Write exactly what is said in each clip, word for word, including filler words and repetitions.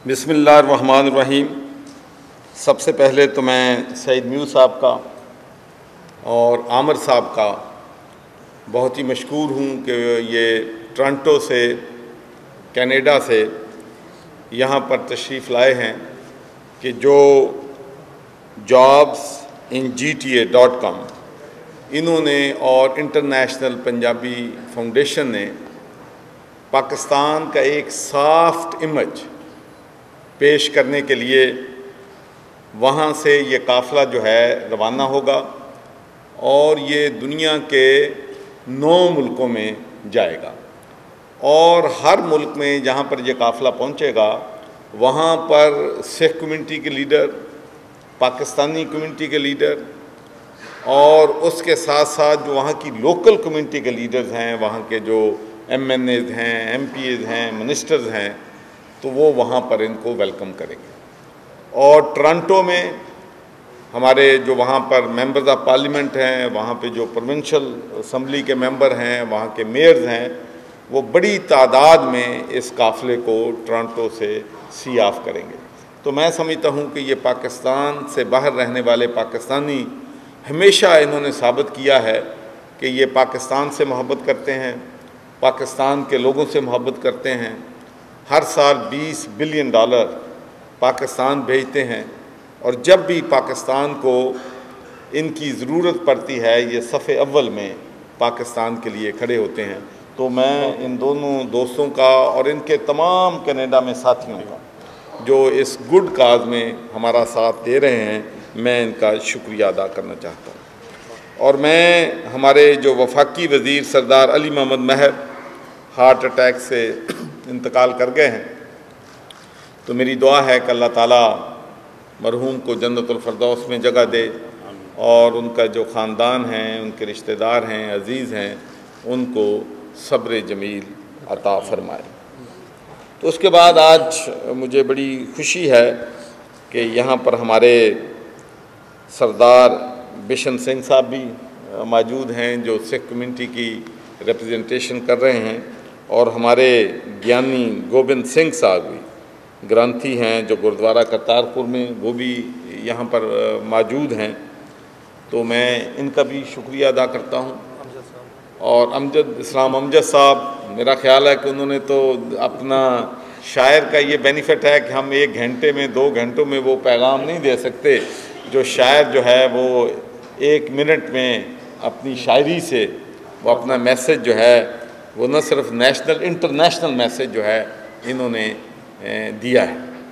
بسم اللہ الرحمن الرحیم۔ سب سے پہلے تو میں سعید میو صاحب کا اور عامر صاحب کا بہت ہی مشکور ہوں کہ یہ ٹورنٹو سے کینیڈا سے یہاں پر تشریف لائے ہیں کہ جو jobs in G T A dot com انہوں نے اور انٹرنیشنل پنجابی فاؤنڈیشن نے پاکستان کا ایک سافٹ امیج پیش کرنے کے لیے وہاں سے یہ قافلہ جو ہے روانہ ہوگا اور یہ دنیا کے نو ملکوں میں جائے گا، اور ہر ملک میں جہاں پر یہ قافلہ پہنچے گا وہاں پر سکھ کمیونٹی کے لیڈر، پاکستانی کمیونٹی کے لیڈر اور اس کے ساتھ ساتھ جو وہاں کی لوکل کمیونٹی کے لیڈرز ہیں، وہاں کے جو ایم این ایز ہیں، ایم پی ایز ہیں، منسٹرز ہیں، تو وہ وہاں پر ان کو ویلکم کریں گے۔ اور ٹورنٹو میں ہمارے جو وہاں پر ممبرز آف پارلیمنٹ ہیں، وہاں پہ جو پروونشل اسمبلی کے ممبر ہیں، وہاں کے میئرز ہیں، وہ بڑی تعداد میں اس قافلے کو ٹورنٹو سے سی آف کریں گے۔ تو میں سمجھتا ہوں کہ یہ پاکستان سے باہر رہنے والے پاکستانی ہمیشہ انہوں نے ثابت کیا ہے کہ یہ پاکستان سے محبت کرتے ہیں، پاکستان کے لوگوں سے محبت کرتے ہیں۔ ہر سال بیس بلین ڈالر پاکستان بھیجتے ہیں، اور جب بھی پاکستان کو ان کی ضرورت پڑتی ہے یہ صف اول میں پاکستان کے لیے کھڑے ہوتے ہیں۔ تو میں ان دونوں دوستوں کا اور ان کے تمام کینیڈا میں ساتھیوں کا جو اس گڈ کاز میں ہمارا ساتھ دے رہے ہیں، میں ان کا شکریہ ادا کرنا چاہتا ہوں۔ اور میں ہمارے جو وفاقی وزیر سردار علی محمد مہر ہارٹ اٹیک سے انتقال کر گئے ہیں، تو میری دعا ہے کہ اللہ تعالیٰ مرحوم کو جنت الفردوس میں جگہ دے، اور ان کا جو خاندان ہیں، ان کے رشتہ دار ہیں، عزیز ہیں، ان کو صبر جمیل عطا فرمائے۔ تو اس کے بعد آج مجھے بڑی خوشی ہے کہ یہاں پر ہمارے سردار بشن سنگھ صاحب بھی موجود ہیں جو سکھ کمیونٹی کی ریپرزنٹیشن کر رہے ہیں، اور ہمارے گیانی گوبند سنگھ صاحب بھی گرانتھی ہیں جو گردوارہ کرتارپور میں وہ بھی یہاں پر موجود ہیں۔ تو میں ان کا بھی شکریہ ادا کرتا ہوں۔ اور امجد اسلام امجد صاحب، میرا خیال ہے کہ انہوں نے تو اپنا شاعر کا یہ بینیفٹ ہے کہ ہم ایک گھنٹے میں دو گھنٹوں میں وہ پیغام نہیں دے سکتے جو شاعر جو ہے وہ ایک منٹ میں اپنی شاعری سے وہ اپنا میسج جو ہے وہ نہ صرف نیشنل انٹرنیشنل میسج جو ہے انہوں نے دیا ہے۔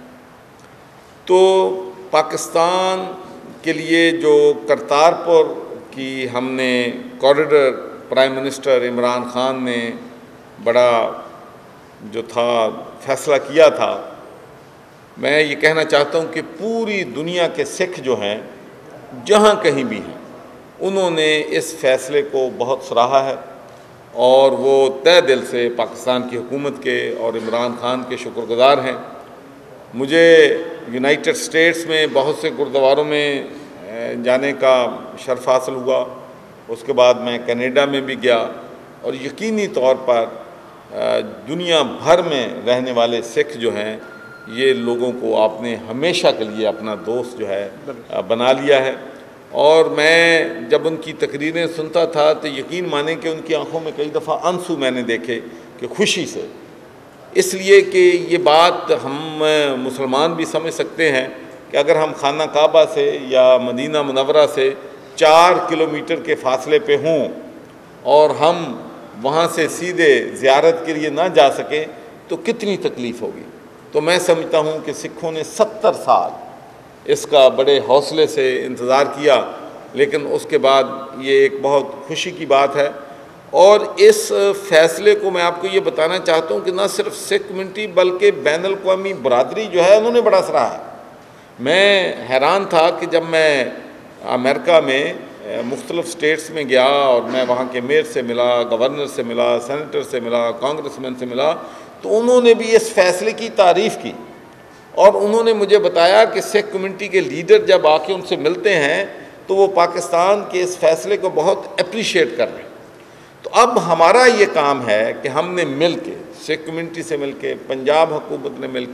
تو پاکستان کے لیے جو کرتارپور کی ہم نے corridor prime minister Imran Khan نے بڑا جو تھا فیصلہ کیا تھا، میں یہ کہنا چاہتا ہوں کہ پوری دنیا کے سکھ جو ہیں جہاں کہیں بھی ہیں انہوں نے اس فیصلے کو بہت سراہا ہے، اور وہ تہ دل سے پاکستان کی حکومت کے اور عمران خان کے شکر گزار ہیں۔ مجھے یونائٹڈ سٹیٹس میں بہت سے گردواروں میں جانے کا شرف حاصل ہوا، اس کے بعد میں کینیڈا میں بھی گیا، اور یقینی طور پر دنیا بھر میں رہنے والے سکھ جو ہیں یہ لوگوں کو آپ نے ہمیشہ کے لیے اپنا دوست جو ہے بنا لیا ہے۔ اور میں جب ان کی تقریریں سنتا تھا تو یقین مانیں کہ ان کی آنکھوں میں کئی دفعہ آنسو میں نے دیکھے کہ خوشی سے، اس لیے کہ یہ بات ہم مسلمان بھی سمجھ سکتے ہیں کہ اگر ہم خانہ کعبہ سے یا مدینہ منورہ سے چار کلومیٹر کے فاصلے پہ ہوں اور ہم وہاں سے سیدھے زیارت کے لیے نہ جا سکیں تو کتنی تکلیف ہوگی۔ تو میں سمجھتا ہوں کہ سکھوں نے ستر سال اس کا بڑے حوصلے سے انتظار کیا، لیکن اس کے بعد یہ ایک بہت خوشی کی بات ہے۔ اور اس فیصلے کو میں آپ کو یہ بتانا چاہتا ہوں کہ نہ صرف سکھ کمیونٹی بلکہ بین الاقوامی برادری جو ہے انہوں نے بڑا سراہا ہے۔ میں حیران تھا کہ جب میں امریکہ میں مختلف سٹیٹس میں گیا اور میں وہاں کے میئر سے ملا، گورنر سے ملا، سینیٹر سے ملا، کانگریس مین سے ملا، تو انہوں نے بھی اس فیصلے کی تعریف کی، اور انہوں نے مجھے بتایا کہ سکھ کمیونٹی کے لیڈر جب آ کے ان سے ملتے ہیں تو وہ پاکستان کے اس فیصلے کو بہت اپریشیٹ کر رہے ہیں۔ تو اب ہمارا یہ کام ہے کہ ہم نے مل کے سکھ کمیونٹی سے مل کے، پنجاب حکومت نے مل کے،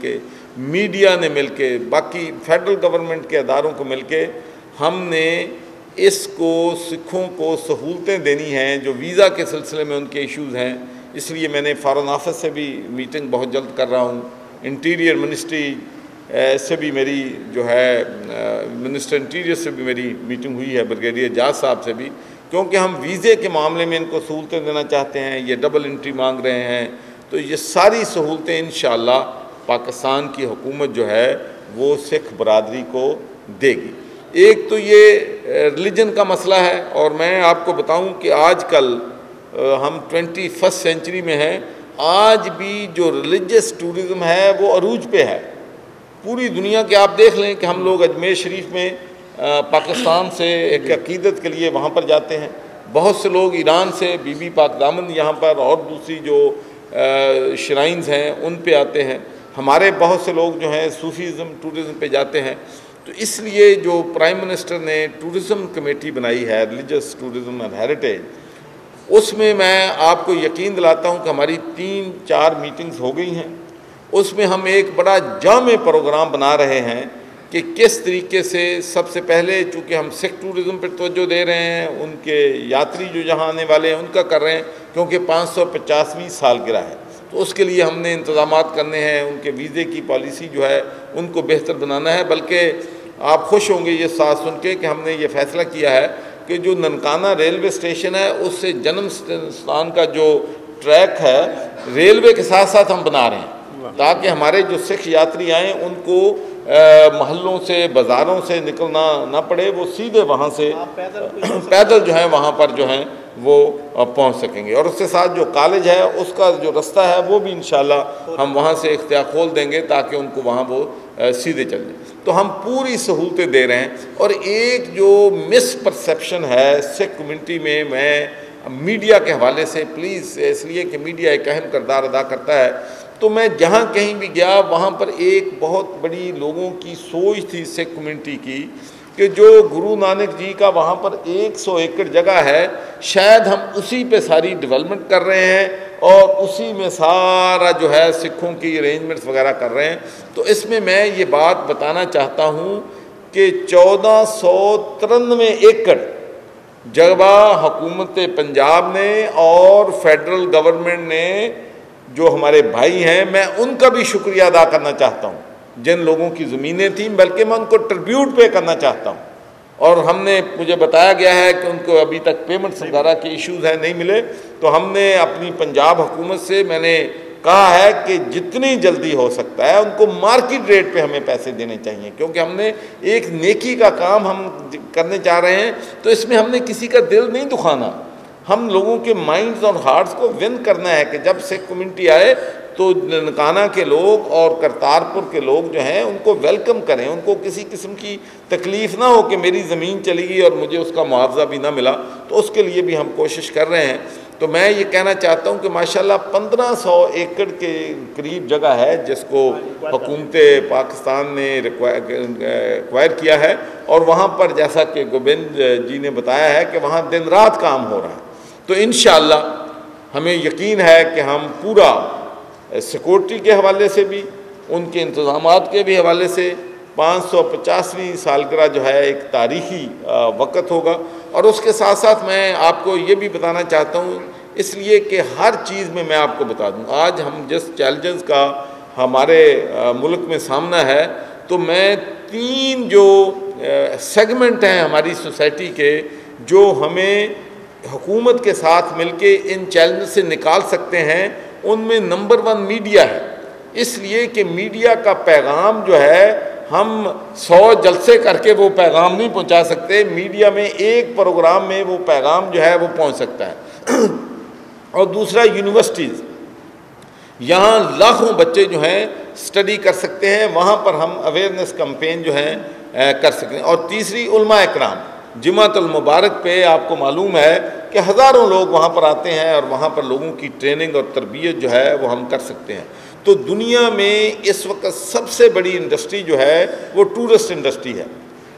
میڈیا نے مل کے, باقی فیڈرل گورنمنٹ کے اداروں کو مل کے ہم نے اس کو سکھوں کو سہولتیں دینی ہیں جو ویزا کے سلسلے میں ان کے ایشوز ہیں. اس لیے میں نے فارن آفس سے بھی میٹنگ بہت جلد کر رہا ہوں, انٹیریئر منسٹری سے بھی میری جو ہے منسٹر انٹیریئر سے بھی میری میٹنگ ہوئی ہے, بریگیڈیئر جاز صاحب سے بھی, کیونکہ ہم ویزے کے معاملے میں ان کو سہولتیں دینا چاہتے ہیں. یہ ڈبل انٹری مانگ رہے ہیں, تو یہ ساری سہولتیں انشاءاللہ پاکستان کی حکومت جو ہے وہ سکھ برادری کو دے گی. ایک تو یہ ریلیجن کا مسئلہ ہے, اور میں آپ کو بتاؤں کہ آج کل ہم ٹوینٹی فسٹ سینچری میں ہیں, آج بھی جو ریلیجس ٹورزم ہے وہ عروج پہ ہے. پوری دنیا کے آپ دیکھ لیں کہ ہم لوگ اجمیر شریف میں پاکستان سے ایک عقیدت کے لیے وہاں پر جاتے ہیں, بہت سے لوگ ایران سے بی بی پاک دامن یہاں پر اور دوسری جو شرائنز ہیں ان پہ آتے ہیں. ہمارے بہت سے لوگ جو ہیں صوفیزم ٹورزم پہ جاتے ہیں. تو اس لیے جو پرائم منسٹر نے ٹورزم کمیٹی بنائی ہے, ریلیجس ٹورزم اینڈ ہیریٹیج, اس میں میں آپ کو یقین دلاتا ہوں کہ ہماری تین چار میٹنگز ہو گئی ہیں. اس میں ہم ایک بڑا جامع پروگرام بنا رہے ہیں کہ کس طریقے سے سب سے پہلے, چونکہ ہم سکھ ٹورزم پر توجہ دے رہے ہیں, ان کے یاتری جو جہاں آنے والے ہیں ان کا کر رہے ہیں, کیونکہ پانچ سو پچاسویں سالگرہ ہے, تو اس کے لیے ہم نے انتظامات کرنے ہیں. ان کے ویزے کی پالیسی جو ہے ان کو بہتر بنانا ہے. بلکہ آپ خوش ہوں گے یہ ساتھ سن کے کہ ہم نے یہ فیصلہ کیا ہے کہ جو ننکانہ ریلوے اسٹیشن ہے اس سے جنم ستان کا جو ٹریک ہے ریلوے کے ساتھ ساتھ ہم بنا رہے ہیں, تاکہ ہمارے جو سکھ یاتری آئیں ان کو محلوں سے بازاروں سے نکلنا نہ پڑے, وہ سیدھے وہاں سے پیدل جو ہے وہاں پر جو ہیں وہ پہنچ سکیں گے. اور اس کے ساتھ جو کالج ہے اس کا جو رستہ ہے وہ بھی انشاءاللہ ہم وہاں سے اختیار کھول دیں گے تاکہ ان کو وہاں وہ سیدھے چل جائیں. تو ہم پوری سہولتیں دے رہے ہیں. اور ایک جو مس پرسیپشن ہے سکھ کمیونٹی میں, میں میڈیا کے حوالے سے پلیز, اس لیے کہ میڈیا ایک اہم کردار ادا کرتا ہے, تو میں جہاں کہیں بھی گیا وہاں پر ایک بہت بڑی لوگوں کی سوچ تھی سکھ کمیونٹی کی کہ جو گرو نانک جی کا وہاں پر ایک سو ایکڑ جگہ ہے, شاید ہم اسی پہ ساری ڈیولپمنٹ کر رہے ہیں اور اسی میں سارا جو ہے سکھوں کی ارینجمنٹس وغیرہ کر رہے ہیں. تو اس میں میں یہ بات بتانا چاہتا ہوں کہ چودہ سو ترنوے ایکڑ جگہ حکومت پنجاب نے اور فیڈرل گورنمنٹ نے, جو ہمارے بھائی ہیں, میں ان کا بھی شکریہ ادا کرنا چاہتا ہوں جن لوگوں کی زمینیں تھیں, بلکہ میں ان کو ٹریبیوٹ پے کرنا چاہتا ہوں. اور ہم نے, مجھے بتایا گیا ہے کہ ان کو ابھی تک پیمنٹ وغیرہ کے ایشوز ہیں, نہیں ملے, تو ہم نے اپنی پنجاب حکومت سے میں نے کہا ہے کہ جتنی جلدی ہو سکتا ہے ان کو مارکیٹ ریٹ پہ ہمیں پیسے دینے چاہیے, کیونکہ ہم نے ایک نیکی کا کام ہم کرنے چاہ رہے ہیں. تو اس میں ہم نے کسی کا دل نہیں دکھانا, ہم لوگوں کے مائنڈز اور ہارٹس کو ون کرنا ہے کہ جب سکھ کمیونٹی آئے تو ننکانہ کے لوگ اور کرتارپور کے لوگ جو ہیں ان کو ویلکم کریں, ان کو کسی قسم کی تکلیف نہ ہو کہ میری زمین چلی گئی اور مجھے اس کا معاوضہ بھی نہ ملا. تو اس کے لیے بھی ہم کوشش کر رہے ہیں. تو میں یہ کہنا چاہتا ہوں کہ ماشاءاللہ پندرہ سو ایکڑ کے قریب جگہ ہے جس کو حکومت پاکستان نے ایکوائر کیا ہے, اور وہاں پر جیسا کہ گوبند جی نے بتایا ہے کہ وہاں دن رات کام ہو رہا ہے. تو انشاءاللہ ہمیں یقین ہے کہ ہم پورا سیکورٹی کے حوالے سے بھی, ان کے انتظامات کے بھی حوالے سے, پانچ سو پچاسویں سالگرہ جو ہے ایک تاریخی وقت ہوگا. اور اس کے ساتھ ساتھ میں آپ کو یہ بھی بتانا چاہتا ہوں, اس لیے کہ ہر چیز میں میں آپ کو بتا دوں, آج ہم جس چیلنجز کا ہمارے ملک میں سامنا ہے, تو میں تین جو سیگمنٹ ہیں ہماری سوسائٹی کے جو ہمیں حکومت کے ساتھ مل کے ان چیلنج سے نکال سکتے ہیں, ان میں نمبر ون میڈیا ہے. اس لیے کہ میڈیا کا پیغام جو ہے ہم سو جلسے کر کے وہ پیغام نہیں پہنچا سکتے, میڈیا میں ایک پروگرام میں وہ پیغام جو ہے وہ پہنچ سکتا ہے. اور دوسرا یونیورسٹیز, یہاں لاکھوں بچے جو ہیں اسٹڈی کر سکتے ہیں, وہاں پر ہم اویئرنیس کمپین جو ہے کر سکتے ہیں. اور تیسری علماء اکرام, جمعۃ المبارک پہ آپ کو معلوم ہے کہ ہزاروں لوگ وہاں پر آتے ہیں اور وہاں پر لوگوں کی ٹریننگ اور تربیت جو ہے وہ ہم کر سکتے ہیں. تو دنیا میں اس وقت سب سے بڑی انڈسٹری جو ہے وہ ٹورسٹ انڈسٹری ہے.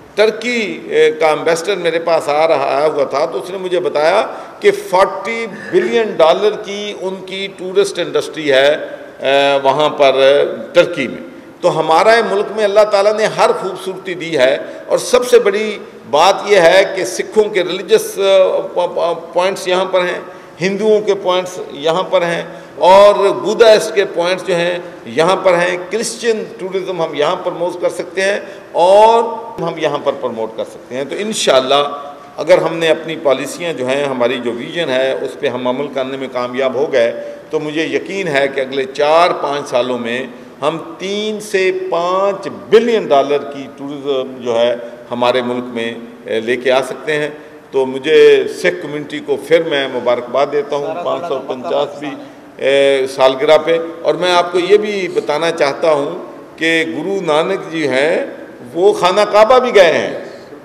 ٹرکی کا امبیسڈر میرے پاس آ رہا آیا ہوا تھا, تو اس نے مجھے بتایا کہ فورٹی بلین ڈالر کی ان کی ٹورسٹ انڈسٹری ہے وہاں پر ٹرکی میں. تو ہمارا ملک میں اللہ تعالیٰ نے ہر خوبصورتی دی ہے، اور سب سے بڑی بات یہ ہے کہ سکھوں کے ریلیجس پوائنٹس یہاں پر ہیں، ہندوؤں کے پوائنٹس یہاں پر ہیں، اور بدھسٹ کے پوائنٹس جو ہیں یہاں پر ہیں، کرسچن ٹورزم ہم یہاں پرموٹ کر سکتے ہیں اور ہم یہاں پر پرموٹ کر سکتے ہیں۔ تو انشاءاللہ اگر ہم نے اپنی پالیسیاں جو ہیں، ہماری جو ویژن ہے اس پہ ہم عمل کرنے میں کامیاب ہو گئے تو مجھے یقین ہے کہ اگلے چار پانچ سالوں میں ہم تین سے پانچ بلین ڈالر کی ٹورزم جو ہے ہمارے ملک میں لے کے آ سکتے ہیں۔ تو مجھے سکھ کمیونٹی کو پھر میں مبارکباد دیتا ہوں پانچ سو پچاسویں سالگرہ پہ، اور میں آپ کو یہ بھی بتانا چاہتا ہوں کہ گرو نانک جی ہیں وہ خانہ کعبہ بھی گئے ہیں۔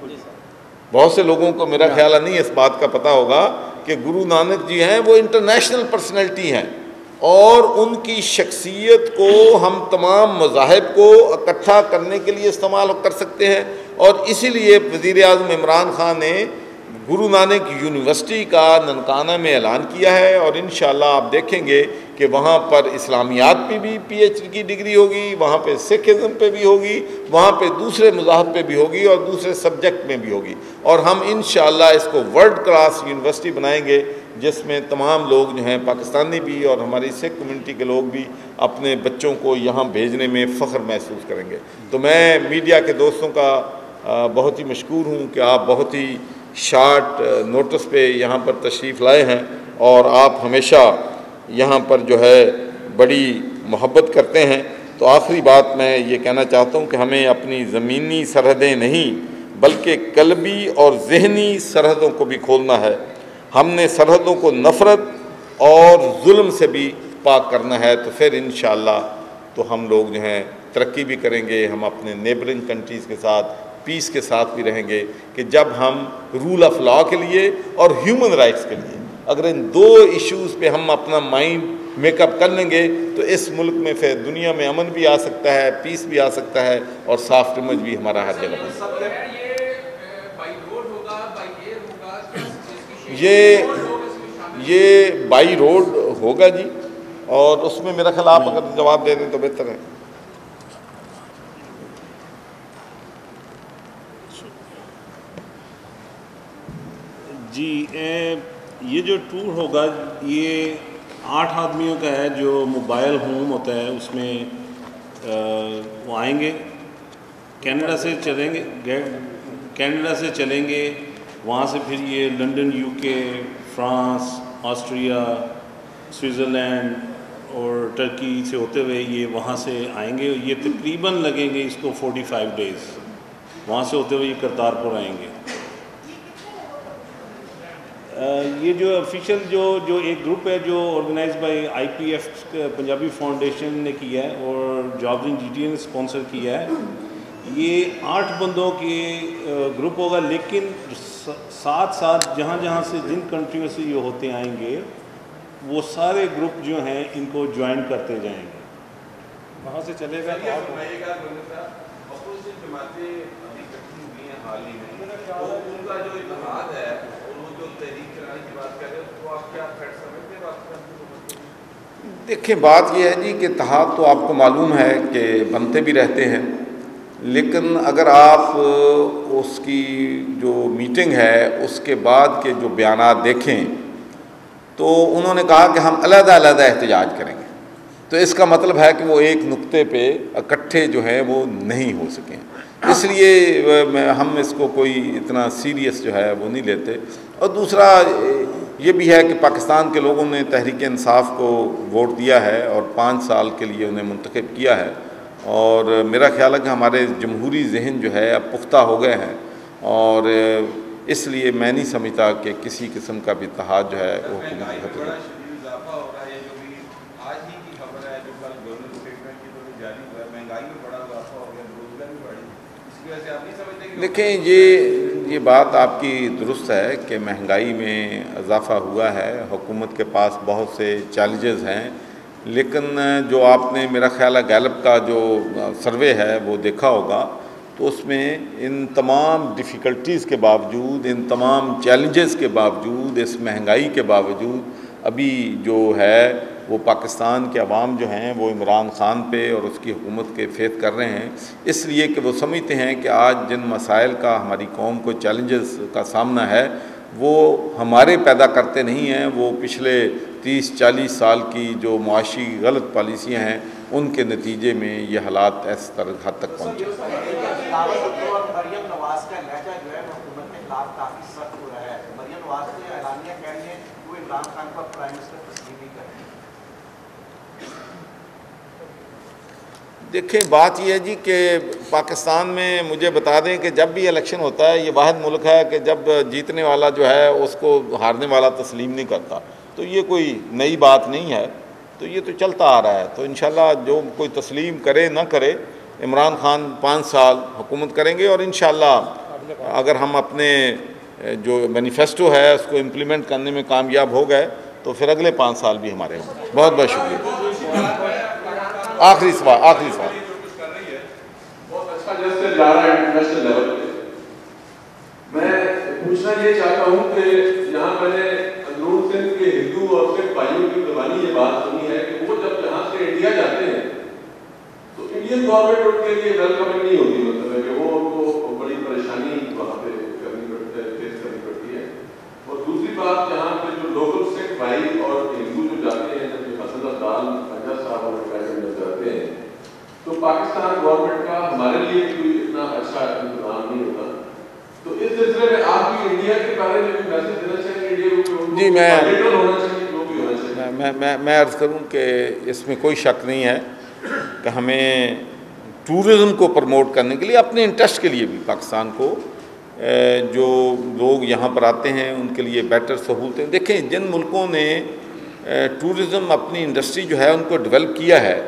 بہت سے لوگوں کو میرا خیال نہیں اس بات کا پتہ ہوگا کہ گرو نانک جی ہیں وہ انٹرنیشنل پرسنالٹی ہیں، اور ان کی شخصیت کو ہم تمام مذاہب کو اکٹھا کرنے کے لیے استعمال کر سکتے ہیں، اور اسی لیے وزیر اعظم عمران خان نے گرو نانک یونیورسٹی کا ننکانہ میں اعلان کیا ہے، اور انشاءاللہ آپ دیکھیں گے کہ وہاں پر اسلامیات پہ بھی پی ایچ ڈی کی ڈگری ہوگی، وہاں پہ سکھ ازم پہ بھی ہوگی، وہاں پہ دوسرے مذاہب پہ بھی ہوگی اور دوسرے سبجیکٹ میں بھی ہوگی، اور ہم انشاءاللہ اس کو ورلڈ کلاس یونیورسٹی بنائیں گے جس میں تمام لوگ جو ہیں پاکستانی بھی اور ہماری سکھ کمیونٹی کے لوگ بھی اپنے بچوں کو یہاں بھیجنے میں فخر محسوس کریں گے۔ تو میں میڈیا کے دوستوں کا بہت ہی مشکور ہوں کہ آپ بہت ہی شارٹ نوٹس پہ یہاں پر تشریف لائے ہیں، اور آپ ہمیشہ یہاں پر جو ہے بڑی محبت کرتے ہیں۔ تو آخری بات میں یہ کہنا چاہتا ہوں کہ ہمیں اپنی زمینی سرحدیں نہیں بلکہ قلبی اور ذہنی سرحدوں کو بھی کھولنا ہے۔ ہم نے سرحدوں کو نفرت اور ظلم سے بھی پاک کرنا ہے، تو پھر انشاءاللہ تو ہم لوگ جو ہیں ترقی بھی کریں گے، ہم اپنے نیبرنگ کنٹریز کے ساتھ پیس کے ساتھ بھی رہیں گے، کہ جب ہم رول آف لا کے لیے اور ہیومن رائٹس کے لیے اگر ان دو ایشوز پہ ہم اپنا مائنڈ میک اپ کر لیں گے تو اس ملک میں پھر دنیا میں امن بھی آ سکتا ہے، پیس بھی آ سکتا ہے، اور سافٹ امیج بھی ہمارا ہر جگہ بن سکتا ہے۔ یہ یہ بائی روڈ ہوگا جی، اور اس میں میرا خیال آپ اگر جواب دے دیں تو بہتر ہے۔ جی یہ جو ٹور ہوگا یہ آٹھ آدمیوں کا ہے، جو موبائل ہوم ہوتا ہے اس میں وہ آئیں گے، کینیڈا سے چلیں گے کینیڈا سے چلیں گے وہاں سے پھر یہ London, U K, France, Austria, Switzerland اور ٹرکی سے ہوتے ہوئے یہ وہاں سے آئیں گے۔ یہ تقریباً لگیں گے اس کو فورٹی فائیو ڈیز، وہاں سے ہوتے ہوئے یہ کرتارپور آئیں گے۔ یہ جو آفیشیل جو جو ایک گروپ ہے جو organize by I P F Punjabi foundation نے کیا ہے اور جابز ان جی ٹی اے نے اسپانسر کیا ہے، یہ آٹھ بندوں کے گروپ ہوگا، لیکن ساتھ ساتھ جہاں جہاں سے جن کنٹریوں سے یہ ہوتے آئیں گے وہ سارے گروپ جو ہیں ان کو جوائن کرتے جائیں گے، وہاں سے چلے گا۔ دیکھیں بات یہ ہے جی کہ اتحاد تو آپ کو معلوم ہے کہ بنتے بھی رہتے ہیں، لیکن اگر آپ اس کی جو میٹنگ ہے اس کے بعد کے جو بیانات دیکھیں تو انہوں نے کہا کہ ہم علیحدہ علیحدہ احتجاج کریں گے، تو اس کا مطلب ہے کہ وہ ایک نقطے پہ اکٹھے جو ہیں وہ نہیں ہو سکیں، اس لیے ہم اس کو کوئی اتنا سیریس جو ہے وہ نہیں لیتے۔ اور دوسرا یہ بھی ہے کہ پاکستان کے لوگوں نے تحریک انصاف کو ووٹ دیا ہے اور پانچ سال کے لیے انہیں منتخب کیا ہے، اور میرا خیال ہے کہ ہمارے جمہوری ذہن جو ہے اب پختہ ہو گئے ہیں، اور اس لیے میں نہیں سمجھتا کہ کسی قسم کا بھی اتحاد جو ہے وہ حکومت ختم ہے۔ دیکھیں یہ یہ بات آپ کی درست ہے کہ مہنگائی میں اضافہ ہوا ہے، حکومت کے پاس بہت سے چیلنجز ہیں، لیکن جو آپ نے میرا خیال ہے گیلپ کا جو سروے ہے وہ دیکھا ہوگا تو اس میں ان تمام ڈیفیکلٹیز کے باوجود، ان تمام چیلنجز کے باوجود، اس مہنگائی کے باوجود ابھی جو ہے وہ پاکستان کے عوام جو ہیں وہ عمران خان پہ اور اس کی حکومت کے فیتھ کر رہے ہیں، اس لیے کہ وہ سمجھتے ہیں کہ آج جن مسائل کا ہماری قوم کو چیلنجز کا سامنا ہے وہ ہمارے پیدا کرتے نہیں ہیں، وہ پچھلے تیس چالیس سال کی جو معاشی غلط پالیسیاں ہیں ان کے نتیجے میں یہ حالات اس طرح حد تک پہنچے۔ مریم نواز کا لہجہ جو ہے حکومت کے خلاف کافی سخت ہو رہا ہے، مریم نواز نے اعلانیہ کہہ رہی ہیں وہ عمران خان کو پرائم منسٹر تسلیم نہیں کر رہی۔ دیکھیں بات یہ ہے جی کہ پاکستان میں مجھے بتا دیں کہ جب بھی الیکشن ہوتا ہے یہ واحد ملک ہے کہ جب جیتنے والا جو ہے اس کو ہارنے والا تسلیم نہیں کرتا، تو یہ کوئی نئی بات نہیں ہے، تو یہ تو چلتا آ رہا ہے۔ تو انشاءاللہ جو کوئی تسلیم کرے نہ کرے، عمران خان پانچ سال حکومت کریں گے، اور انشاءاللہ اگر ہم اپنے جو مینیفیسٹو ہے اس کو امپلیمنٹ کرنے میں کامیاب ہو گئے تو پھر اگلے پانچ سال بھی ہمارے ہوں گے۔ بہت بہت شکریہ۔ آخری سوال آخری سوال بہت اچھا جیسے جا رہا ہے انٹرنیشنل لیول پہ، میں پوچھنا یہ چاہتا ہوں کہ یہاں میں نے اندرون سندھ کے ہندو اور سکھ بھائیوں کی زبانی یہ بات سنی ہے کہ وہ جب یہاں سے انڈیا جاتے ہیں تو انڈین گورنمنٹ ان کے لیے ویلکمنگ نہیں ہوتی، مطلب ہے کہ وہ ان کو بڑی پریشانی وہاں پہ کرنی پڑتی ہے، فیس کرنی پڑتی ہے۔ اور دوسری بات یہاں پہ جو لوکل سکھ بھائی اور ہندو جو جاتے ہیں جب حسن عبدال خواجہ صاحب اور جاتے ہیں تو پاکستان گورنمنٹ کا ہمارے لیے بھی کوئی اتنا اچھا انتظام نہیں ہوتا، تو اس سلسلے میں آپ بھی انڈیا کے بارے میں بھی میسج دینا چاہیں انڈیا کو؟ جی میں ہونا چاہیے جو بھی ہونا چاہیے۔ میں میں میں عرض کروں کہ اس میں کوئی شک نہیں ہے کہ ہمیں ٹورزم کو پروموٹ کرنے کے لیے اپنے انٹرسٹ کے لیے بھی پاکستان کو جو لوگ یہاں پر آتے ہیں ان کے لیے بیٹر سہولتیں، دیکھیں جن ملکوں نے ٹورزم اپنی انڈسٹری جو ہے ان کو ڈیولپ کیا ہے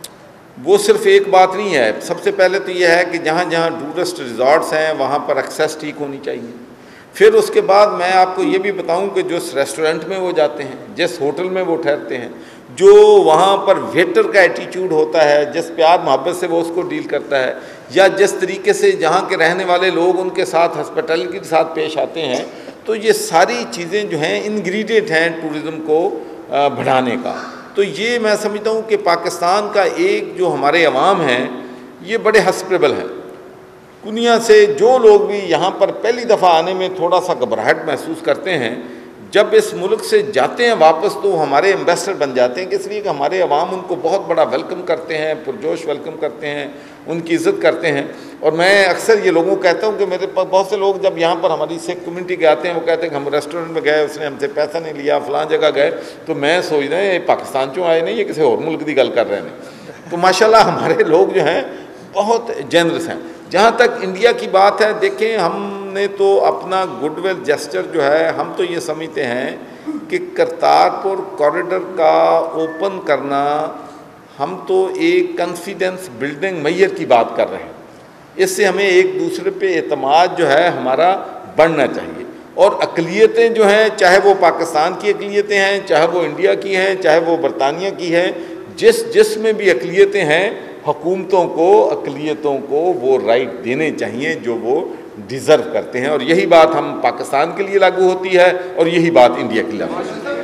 وہ صرف ایک بات نہیں ہے، سب سے پہلے تو یہ ہے کہ جہاں جہاں ٹورسٹ ریزارٹس ہیں وہاں پر ایکسیس ٹھیک ہونی چاہیے۔ پھر اس کے بعد میں آپ کو یہ بھی بتاؤں کہ جس ریسٹورنٹ میں وہ جاتے ہیں، جس ہوٹل میں وہ ٹھہرتے ہیں، جو وہاں پر ویٹر کا ایٹیچیوڈ ہوتا ہے، جس پیار محبت سے وہ اس کو ڈیل کرتا ہے، یا جس طریقے سے جہاں کے رہنے والے لوگ ان کے ساتھ ہاسپٹیلٹی کے ساتھ پیش آتے ہیں، تو یہ ساری چیزیں جو ہیں انگریڈینٹ ہیں ٹورزم کو بڑھانے کا۔ تو یہ میں سمجھتا ہوں کہ پاکستان کا ایک جو ہمارے عوام ہیں یہ بڑے ہسپریبل ہیں، دنیا سے جو لوگ بھی یہاں پر پہلی دفعہ آنے میں تھوڑا سا گھبراہٹ محسوس کرتے ہیں، جب اس ملک سے جاتے ہیں واپس تو ہمارے ایمبیسڈر بن جاتے ہیں، اس لیے کہ ہمارے عوام ان کو بہت بڑا ویلکم کرتے ہیں، پرجوش ویلکم کرتے ہیں، ان کی عزت کرتے ہیں۔ اور میں اکثر یہ لوگوں کو کہتا ہوں کہ میرے پاس بہت سے لوگ جب یہاں پر ہماری سکھ کمیونٹی کے آتے ہیں وہ کہتے ہیں کہ ہم ریسٹورنٹ میں گئے، اس نے ہم سے پیسہ نہیں لیا، فلاں جگہ گئے، تو میں سوچ رہا ہوں یہ پاکستان چوں آئے نہیں، یہ کسی اور ملک کی گل کر رہے ہیں۔ تو ماشاءاللہ ہمارے لوگ جو ہیں بہت جینرس ہیں۔ جہاں تک انڈیا کی بات ہے، دیکھیں ہم نے تو اپنا گڈ ول جسچر جو ہے ہم تو یہ سمجھتے ہیں کہ کرتارپور کوریڈور کا اوپن کرنا، ہم تو ایک کانفیڈنس بلڈنگ میئر کی بات کر رہے ہیں، اس سے ہمیں ایک دوسرے پہ اعتماد جو ہے ہمارا بڑھنا چاہیے۔ اور اقلیتیں جو ہیں، چاہے وہ پاکستان کی اقلیتیں ہیں، چاہے وہ انڈیا کی ہیں، چاہے وہ برطانیہ کی ہیں، جس جس میں بھی اقلیتیں ہیں، حکومتوں کو اقلیتوں کو وہ رائٹ دینے چاہیے جو وہ ڈیزرو کرتے ہیں، اور یہی بات ہم پاکستان کے لیے لاگو ہوتی ہے اور یہی بات انڈیا کے لیے لاگو ہوتی ہے۔